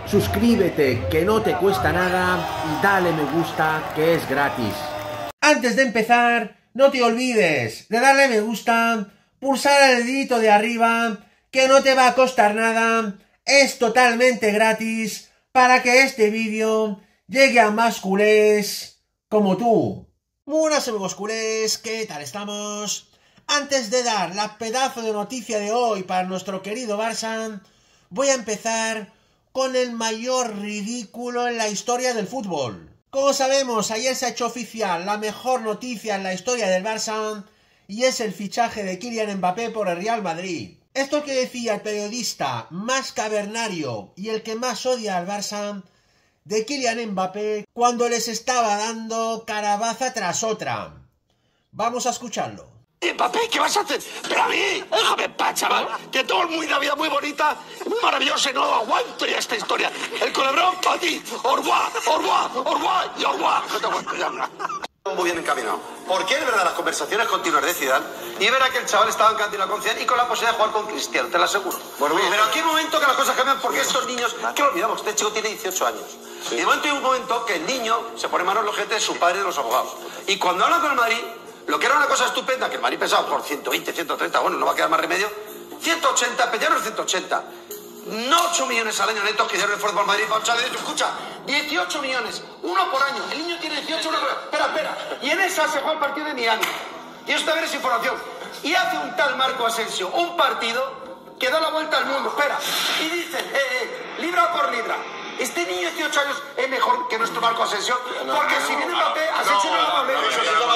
suscríbete, que no te cuesta nada, y dale me gusta, que es gratis. Antes de empezar, no te olvides de darle me gusta, pulsar el dedito de arriba, que no te va a costar nada, es totalmente gratis, para que este vídeo llegue a más culés como tú. Buenas amigos culés, ¿qué tal estamos? Antes de dar la pedazo de noticia de hoy para nuestro querido Barça, voy a empezar con el mayor ridículo en la historia del fútbol. Como sabemos, ayer se ha hecho oficial la mejor noticia en la historia del Barça y es el fichaje de Kylian Mbappé por el Real Madrid. Esto que decía el periodista más cavernario y el que más odia al Barça de Kylian Mbappé cuando les estaba dando carabaza tras otra. Vamos a escucharlo. Mbappé, ¿qué vas a hacer? Pero a mí, déjame en paz, chaval. Que todo es una vida muy bonita, muy maravillosa y no aguanto ya esta historia. El culebrón para ti. Orguá, orguá, orguá y orguá. No te aguanto ya. Muy bien encaminado. Porque es verdad, las conversaciones continuas de Zidane, y verá que el chaval estaba encantado con Zidane y con la posibilidad de jugar con Cristiano, te lo aseguro. Bueno, pero aquí hay un momento que las cosas cambian porque estos niños, que lo olvidamos, este chico tiene 18 años. Sí. Y de momento hay un momento que el niño se pone manos en los jetes de su padre y de los abogados. Y cuando habla con el Madrid, lo que era una cosa estupenda, que el Madrid pensaba por 120, 130, bueno, no va a quedar más remedio, 180, pelearon 180. No 8 millones al año netos que dieron el esfuerzo al Madrid para echarle de escucha, 18 millones, uno por año. El niño tiene 18, uno por año. Espera. Y en esa se juega el partido de Miami. Y esto también es información. Y hace un tal Marco Asensio un partido que da la vuelta al mundo. Espera. Y dicen, libra por libra. Este niño de 18 años es mejor que nuestro Marco Asensio, porque si viene Mbappé, Asensio no lo va a hablar. No,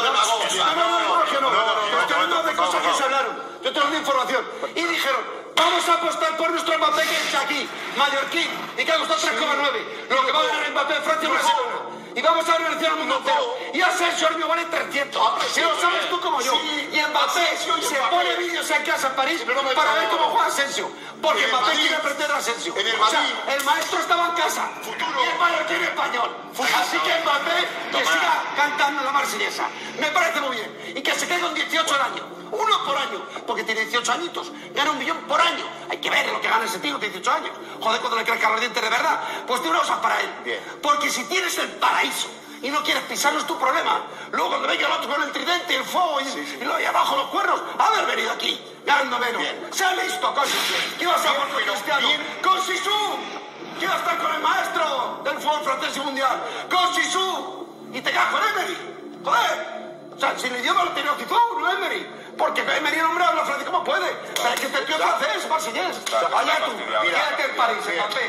estoy hablando de cosas que se hablaron. Yo te hablo de información. Y dijeron, vamos a apostar por nuestro Mbappé que es aquí, mallorquín, y que ha costado 3,9. Lo que va a ganar Mbappé en Francia no es euro. Y vamos a renunciar al mundo entero. Y Asensio el mío vale 300. Si lo sabes tú como yo. Y Mbappé se pone vídeos en casa en París para ver cómo juega Asensio. Porque Mbappé quiere aprender a Asensio. O sea, el maestro estaba en casa. Y el mallorquín español. Así que Mbappé que siga cantando la marsellesa. Me parece muy bien. Y que se quede con 18 al año. Uno por año, porque tiene 18 añitos, gana 1 millón por año. Hay que ver lo que gana ese tío de 18 años. Joder, cuando le crezcan los dientes de verdad, pues te una cosa para él. Bien. Porque si tienes el paraíso y no quieres pisarlo es tu problema. Luego cuando venga el otro con el tridente, el fuego y lo de abajo los cuernos, haber venido aquí, ganando menos. Se ha listo, coño. ¿Qué vas a hacer con Cristiano? Con Sisu. ¿Qué va a estar con el maestro del fútbol francés y mundial? Con Sisu. Y te cagas con Emery. Joder. O sea, si el idioma lo tiene Zizou, no Emery. Porque Emery nombrado habla francés como puede. Pero es que te tío francés, marsellés. Allá tú, quédate en París,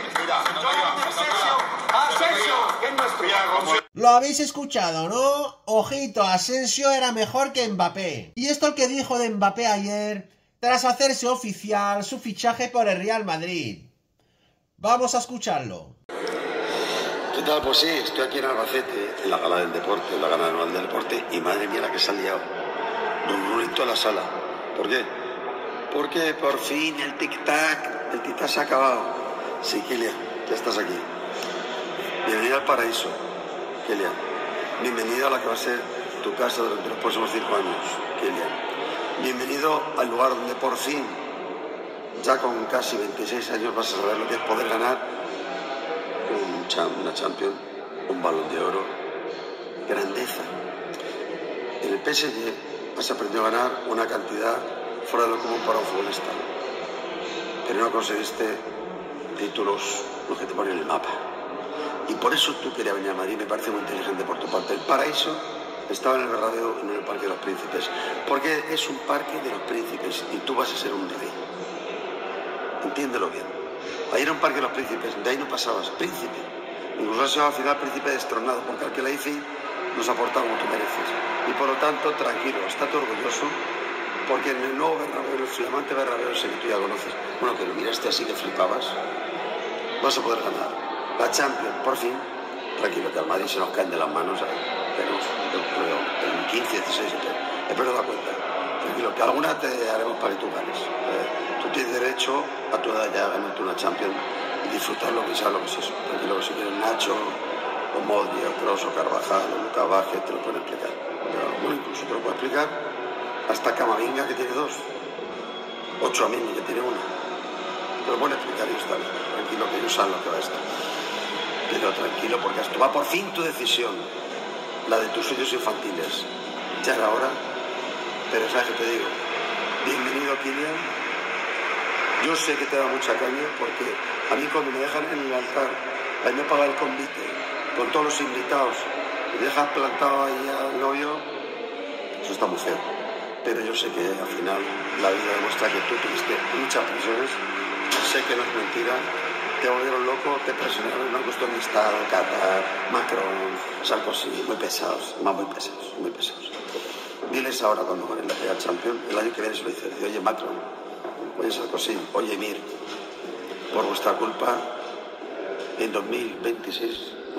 Asensio, que es nuestro. Lo habéis escuchado, ¿no? Ojito, Asensio era mejor que Mbappé. Y esto es que dijo de Mbappé ayer, tras hacerse oficial su fichaje por el Real Madrid. Vamos a escucharlo. ¿Qué tal? Pues sí, estoy aquí en Albacete, en la gala del deporte, la gala anual del deporte, y madre mía la que se ha liado. Rurito a la sala. ¿Por qué? Porque por fin el tic-tac se ha acabado. Sí, Kylian, ya estás aquí. Bienvenido al paraíso, Kylian. Bienvenido a la que va a ser tu casa durante los próximos 5 años, Kylian. Bienvenido al lugar donde por fin, ya con casi 26 años, vas a saber lo que es poder ganar una Champions, un Balón de Oro, grandeza. En el PSG has aprendido a ganar una cantidad fuera de lo común para un futbolista, pero no conseguiste títulos los que te ponen en el mapa. Y por eso tú querías venir a Madrid, me parece muy inteligente por tu parte. El paraíso estaba en el Bernabéu y no en el Parque de los Príncipes, porque es un parque de los príncipes y tú vas a ser un rey. Entiéndelo bien. Ahí era un Parque de los Príncipes, de ahí no pasabas, príncipe. Incluso has sido al final príncipe destronado, porque al que la IFI nos aporta como tú mereces. Y por lo tanto, tranquilo, estate orgulloso, porque en el nuevo Bernabéu, el flamante Bernabéu, ese que tú ya conoces, bueno, que lo miraste así que flipabas, vas a poder ganar la Champions, por fin. Tranquilo, que al Madrid se nos caen de las manos, pero el 15, 16, espero da cuenta. Tranquilo, que alguna te haremos para que tú ganes. Tú tienes derecho a tu edad ya a ganarte una Champions y disfrutar lo que sea lo que es eso. Tranquilo, que si quieres Nacho, o Modri, o Kroos, o Carvajal, o Lucas Vázquez, te lo pueden explicar. Pero, bueno, incluso te lo puedo explicar hasta Camavinga, que tiene 2, o Tchouaméni, que tiene 1. Pero bueno, explicar yo está bien. Tranquilo, que ellos saben lo que va a estar. Pero tranquilo, porque esto va por fin tu decisión. La de tus sueños infantiles. Ya era hora. Pero sabes que te digo, bienvenido, Kylian. Yo sé que te da mucha caña, porque a mí cuando me dejan en el altar, ahí me paga el convite, con todos los invitados, me dejas plantado ahí al novio, eso está muy feo. Pero yo sé que al final la vida demuestra que tú tuviste muchas presiones. Sé que no es mentira. Te volvieron loco, te presionaron, no gustó el Estado, Qatar, Macron, Sarkozy, muy pesados, muy pesados. Diles ahora cuando ganen la Real Champions, el año que viene se lo dice, oye Macron, oye Sarkozy, oye Mir, por vuestra culpa, en 2025,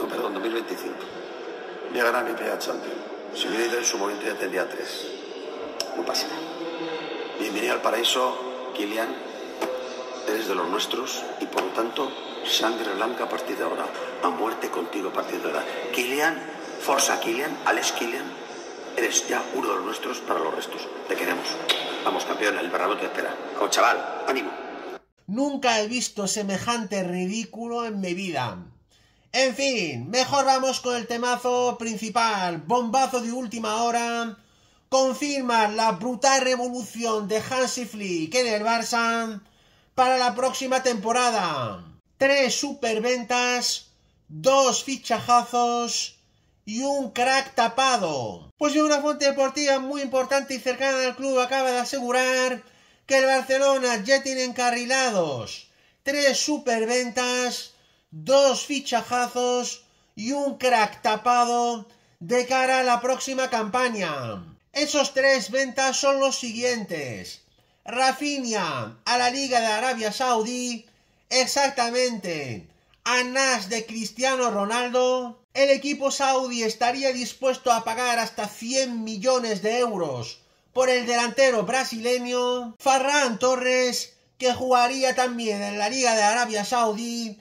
voy a ganar mi Real Champions. Si hubiera ido en su momento ya tendría 3. No pasa nada. Bienvenido al paraíso, Kylian. Eres de los nuestros y por lo tanto, sangre blanca a partir de ahora. A muerte contigo a partir de ahora. Kylian, forza Kylian, Alex Kylian. Eres ya uno de los nuestros para los restos. Te queremos. Vamos, campeón, el Bernabéu te espera. Vamos, chaval, ánimo. Nunca he visto semejante ridículo en mi vida. En fin, mejor vamos con el temazo principal. Bombazo de última hora. Confirma la brutal revolución de Hansi Flick en el Barça para la próxima temporada. 3 superventas, 2 fichajazos y un crack tapado. Pues una fuente deportiva muy importante y cercana al club acaba de asegurar que el Barcelona ya tiene encarrilados 3 superventas, 2 fichajazos y un crack tapado de cara a la próxima campaña. Esos 3 ventas son los siguientes. Rafinha a la Liga de Arabia Saudí, exactamente a Nas de Cristiano Ronaldo. El equipo saudí estaría dispuesto a pagar hasta 100 millones de euros por el delantero brasileño. Ferran Torres, que jugaría también en la Liga de Arabia Saudí,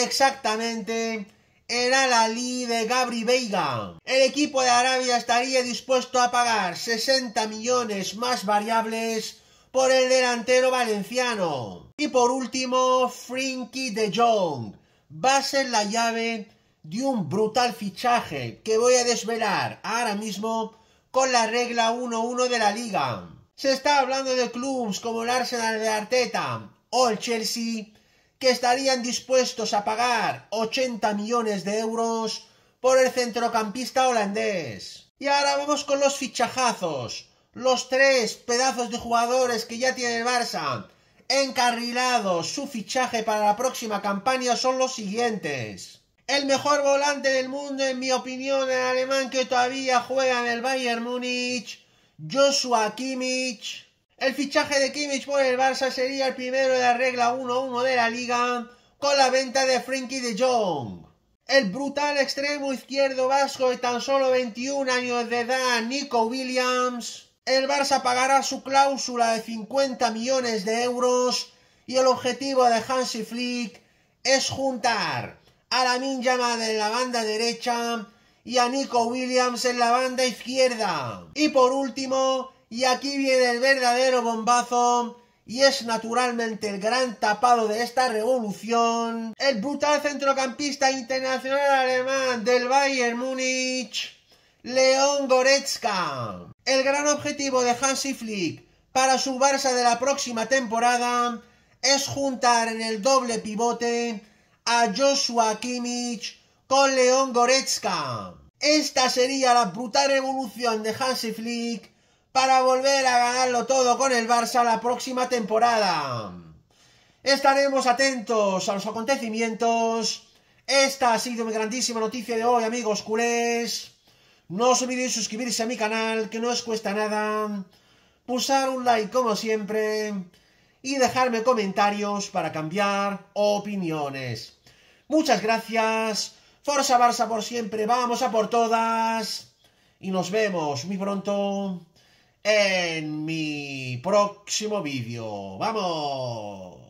exactamente en Al-Ahly de Gabri Veiga. El equipo de Arabia estaría dispuesto a pagar 60 millones más variables por el delantero valenciano. Y por último, Frenkie de Jong va a ser la llave de un brutal fichaje que voy a desvelar ahora mismo con la regla 1-1 de la liga. Se está hablando de clubes como el Arsenal de Arteta o el Chelsea que estarían dispuestos a pagar 80 millones de euros por el centrocampista holandés. Y ahora vamos con los fichajazos. Los 3 pedazos de jugadores que ya tiene el Barça encarrilados su fichaje para la próxima campaña son los siguientes. El mejor volante del mundo, en mi opinión, el alemán que todavía juega en el Bayern Múnich, Joshua Kimmich. El fichaje de Kimmich por el Barça sería el primero de la regla 1-1 de la liga con la venta de Frenkie de Jong. El brutal extremo izquierdo vasco de tan solo 21 años de edad, Nico Williams. El Barça pagará su cláusula de 50 millones de euros y el objetivo de Hansi Flick es juntar a Lamine Yamal en la banda derecha y a Nico Williams en la banda izquierda. Y por último, y aquí viene el verdadero bombazo, y es naturalmente el gran tapado de esta revolución, el brutal centrocampista internacional alemán del Bayern Múnich, Leon Goretzka. El gran objetivo de Hansi Flick para su Barça de la próxima temporada es juntar en el doble pivote a Joshua Kimmich con Leon Goretzka. Esta sería la brutal revolución de Hansi Flick para volver a ganarlo todo con el Barça la próxima temporada. Estaremos atentos a los acontecimientos. Esta ha sido mi grandísima noticia de hoy, amigos culés. No os olvidéis suscribirse a mi canal, que no os cuesta nada. Pulsar un like como siempre. Y dejarme comentarios para cambiar opiniones. Muchas gracias. Forza Barça por siempre. Vamos a por todas. Y nos vemos muy pronto en mi próximo vídeo. ¡Vamos!